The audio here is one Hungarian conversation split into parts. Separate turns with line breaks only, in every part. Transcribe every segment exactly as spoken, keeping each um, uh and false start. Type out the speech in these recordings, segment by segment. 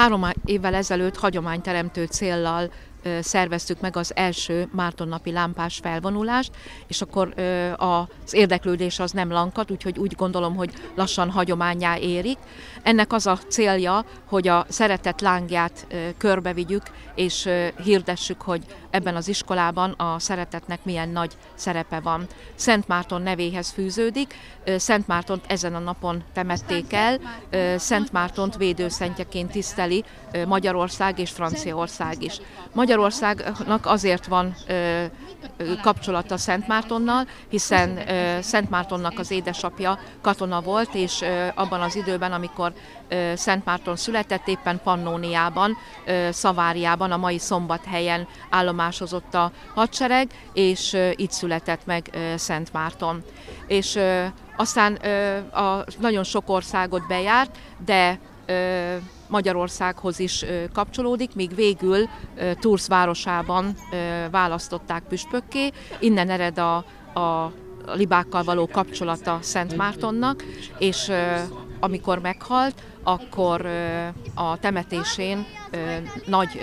Három évvel ezelőtt hagyományteremtő céllal szerveztük meg az első Mártonnapi lámpás felvonulást, és akkor az érdeklődés az nem lankad, úgyhogy úgy gondolom, hogy lassan hagyománnyá érik. Ennek az a célja, hogy a szeretet lángját körbevigyük, és hirdessük, hogy ebben az iskolában a szeretetnek milyen nagy szerepe van. Szent Márton nevéhez fűződik, Szent Mártont ezen a napon temették el, Szent Mártont védőszentjeként tiszteli Magyarország és Franciaország is. Magyarországnak azért van ö, ö, kapcsolata Szent Mártonnal, hiszen ö, Szent Mártonnak az édesapja katona volt, és ö, abban az időben, amikor ö, Szent Márton született, éppen Pannóniában, ö, Szaváriában, a mai Szombathelyen állomásozott a hadsereg, és ö, itt született meg ö, Szent Márton. És ö, aztán ö, a, nagyon sok országot bejárt, de ö, Magyarországhoz is kapcsolódik, míg végül Tours városában választották püspökké. Innen ered a, a libákkal való kapcsolata Szent Mártonnak, és amikor meghalt, akkor a temetésén nagy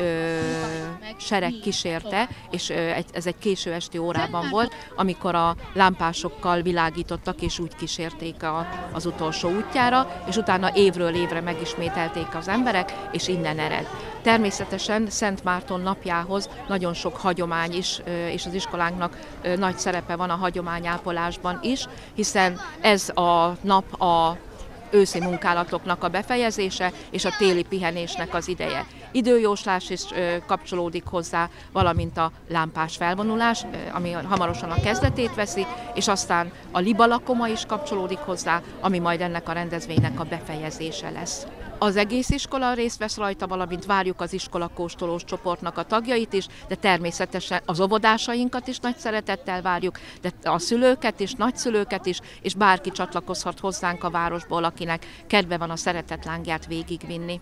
sereg kísérte, és ez egy késő esti órában volt, amikor a lámpásokkal világítottak, és úgy kísérték a, az utolsó útjára, és utána évről évre megismételték az emberek, és innen ered. Természetesen Szent Márton napjához nagyon sok hagyomány is, és az iskolánknak nagy szerepe van a hagyományápolásban is, hiszen ez a nap a őszi munkálatoknak a befejezése és a téli pihenésnek az ideje. Időjóslás is kapcsolódik hozzá, valamint a lámpás felvonulás, ami hamarosan a kezdetét veszi, és aztán a libalakoma is kapcsolódik hozzá, ami majd ennek a rendezvénynek a befejezése lesz. Az egész iskola részt vesz rajta, valamint várjuk az iskolakóstolós csoportnak a tagjait is, de természetesen az óvodásainkat is nagy szeretettel várjuk, de a szülőket is, nagyszülőket is, és bárki csatlakozhat hozzánk a városból, akinek kedve van a szeretet lángját végigvinni.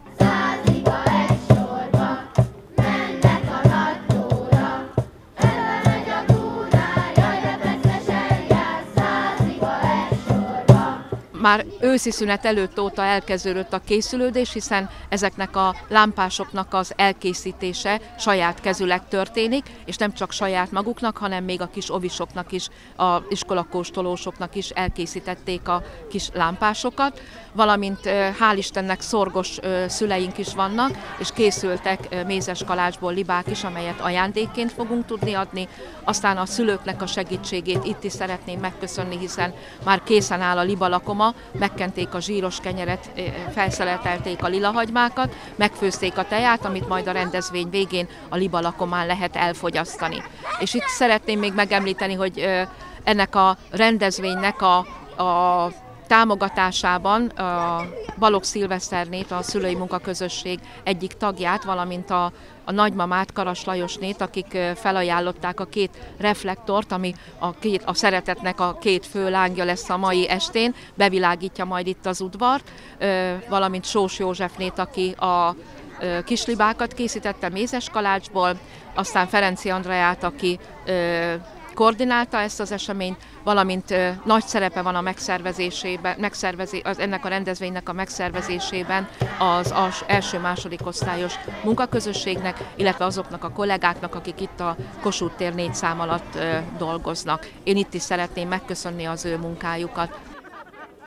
Már őszi szünet előtt óta elkezdődött a készülődés, hiszen ezeknek a lámpásoknak az elkészítése saját kezüleg történik, és nem csak saját maguknak, hanem még a kis ovisoknak is, a iskolakóstolósoknak is elkészítették a kis lámpásokat, valamint hál' Istennek szorgos szüleink is vannak, és készültek mézeskalácsból libák is, amelyet ajándékként fogunk tudni adni. Aztán a szülőknek a segítségét itt is szeretném megköszönni, hiszen már készen áll a libalakoma, megkenték a zsíros kenyeret, felszeletelték a lilahagymákat, megfőzték a teját, amit majd a rendezvény végén a libalakomán lehet elfogyasztani. És itt szeretném még megemlíteni, hogy ennek a rendezvénynek a, a támogatásában a Balogh Szilveszternét, a szülői munkaközösség egyik tagját, valamint a, a nagymamát, Karas Lajosnét, akik felajánlották a két reflektort, ami a, két, a szeretetnek a két fő lángja lesz a mai estén, bevilágítja majd itt az udvart, valamint Sós Józsefnét, aki a kislibákat készítette mézeskalácsból, aztán Ferenci Andreát, aki koordinálta ezt az eseményt, valamint ö, nagy szerepe van a megszervezésében, megszervezé, az, ennek a rendezvénynek a megszervezésében az, az első-második osztályos munkaközösségnek, illetve azoknak a kollégáknak, akik itt a Kossuth tér négy szám alatt ö, dolgoznak. Én itt is szeretném megköszönni az ő munkájukat.